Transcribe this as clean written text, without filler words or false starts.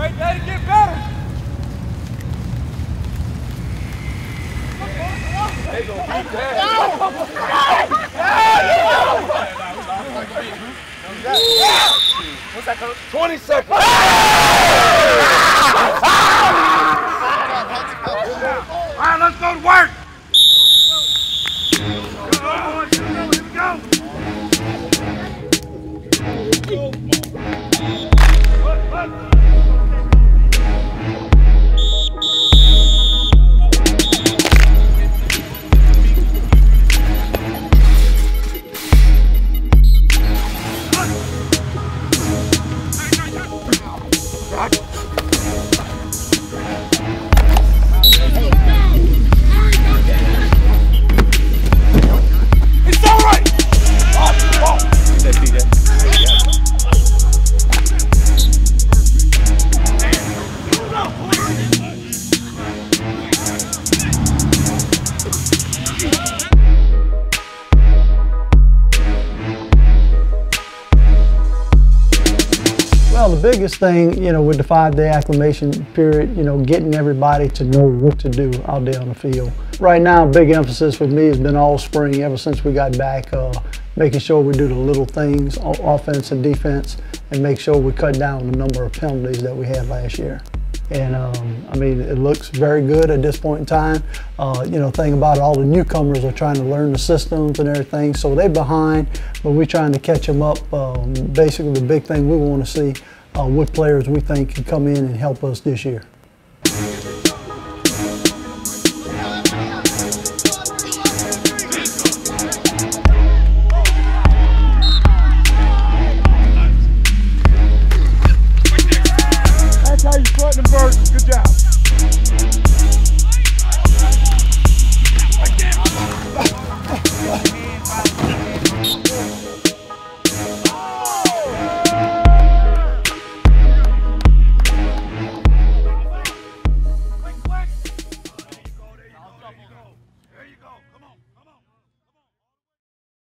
Right, Daddy, get better. They gonna beat that. What's that, Coach? 20 seconds. All right, let's go to work. Well, the biggest thing, with the 5-day acclimation period, getting everybody to know what to do out there on the field. Right now, big emphasis for me has been all spring, ever since we got back, making sure we do the little things, offense and defense, and make sure we cut down the number of penalties that we had last year. And it looks very good at this point in time. Thing about it, all the newcomers are trying to learn the systems and everything, so they're behind, but we're trying to catch them up. Basically, the big thing we want to see what players we think can come in and help us this year.